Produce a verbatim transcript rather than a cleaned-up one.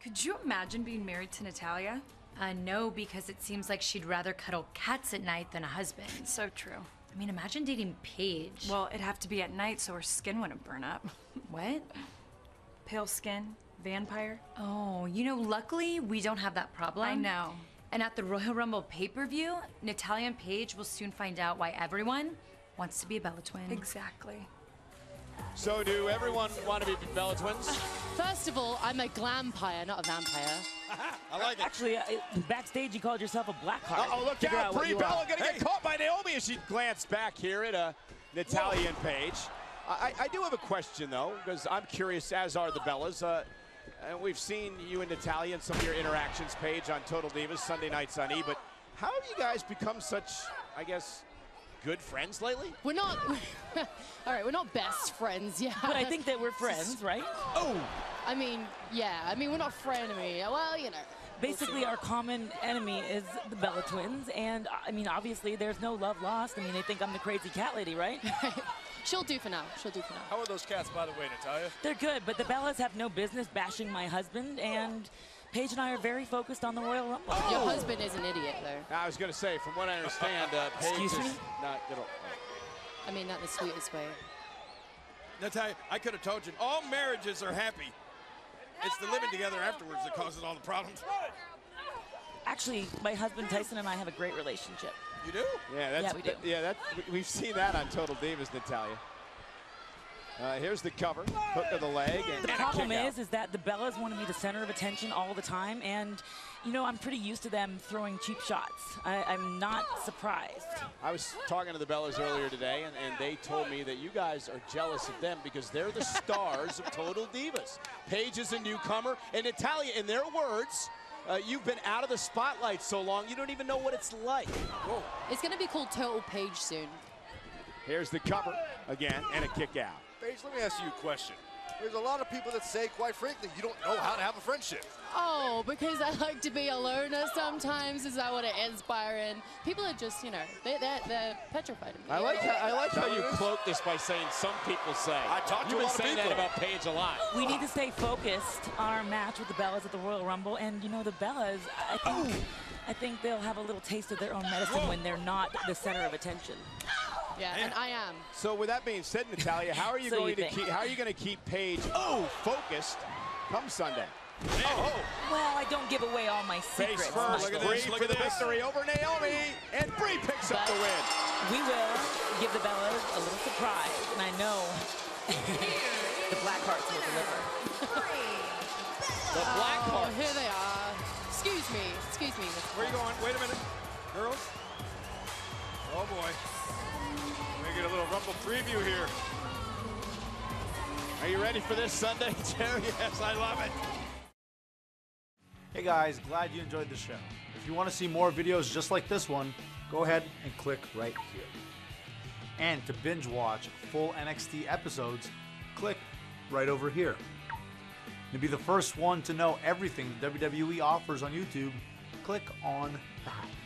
Could you imagine being married to Natalya? Uh, no, because it seems like she'd rather cuddle cats at night than a husband. So true. I mean, imagine dating Paige. Well, it'd have to be at night so her skin wouldn't burn up. What? Pale skin, vampire. Oh, you know, luckily we don't have that problem. I know. And at the Royal Rumble pay-per-view, Natalya and Paige will soon find out why everyone wants to be a Bella twin. Exactly. So do everyone want to be Bella twins? First of all, I'm a glampire, not a vampire. I like it. Actually, uh, backstage you called yourself a black heart. Uh oh, look Figure out! out what Brie you Bella are. gonna Hey. get caught by Naomi as she glanced back here at uh, Natalya and Paige. I, I do have a question though, because I'm curious, as are the Bellas. Uh, and we've seen you and Natalya in some of your interactions, Paige, on Total Divas, Sunday nights on E! But how have you guys become such, I guess, good friends lately? We're not, all right, we're not best friends, yeah. But I think that we're friends, right? Oh! I mean, yeah, I mean, we're not frenemy. Well, you know. Basically, our common enemy is the Bella twins, and I mean, obviously, there's no love lost. I mean, they think I'm the crazy cat lady, right? She'll do for now. She'll do for now. How are those cats, by the way, Natalya? They're good, but the Bellas have no business bashing my husband, and Paige and I are very focused on the Royal Rumble. Oh. Your husband is an idiot, though. I was going to say, from what I understand, uh, Paige Excuse is me? not gonna. I mean, not the sweetest way. Natalya, I could have told you, all marriages are happy. It's the living together afterwards that causes all the problems. Actually, my husband Tyson and I have a great relationship. You do? Yeah, that's, Yeah, we do. yeah, that we've seen that on Total Divas, Natalya. Uh, here's the cover, hook of the leg, and, The and problem a kick is, is that the Bellas want to be the center of attention all the time, and you know, I'm pretty used to them throwing cheap shots. I, I'm not surprised. I was talking to the Bellas earlier today, and, and they told me that you guys are jealous of them because they're the stars of Total Divas. Paige is a newcomer, and Natalya, in their words, uh, you've been out of the spotlight so long, you don't even know what it's like. Whoa. It's going to be called Total Paige soon. Here's the cover again, and a kick out. Paige, let me ask you a question. There's a lot of people that say, quite frankly, you don't know how to have a friendship. Oh, because I like to be a loner sometimes. Is that what it inspiring? People are just, you know, they, they're, they're petrified of me. I like how, I like how you cloak this by saying some people say. I talked to You've a been lot of saying that people. about Paige a lot. We need to stay focused on our match with the Bellas at the Royal Rumble, and you know, the Bellas, I think, I think they'll have a little taste of their own medicine when they're not the center of attention. Yeah, and I am. So with that being said, Natalya, how are you So going you to think. keep? How are you going to keep Paige oh focused come Sunday? Oh, Well, I don't give away all my secrets. face first, Look at Brie this, look for at the this. victory over Naomi, and Brie picks up the win. We will give the Bellas a little surprise, and I know the Black Hearts will deliver. The Black Oh, Hearts. here they are. Excuse me. Excuse me. Where are you going? Wait a minute. Girls? Oh, boy. We get a little Rumble preview here. Are you ready for this Sunday, Jerry? Yes, I love it. Hey guys, glad you enjoyed the show. If you want to see more videos just like this one, go ahead and click right here. And to binge watch full N X T episodes, click right over here. To be the first one to know everything the W W E offers on YouTube, click on that.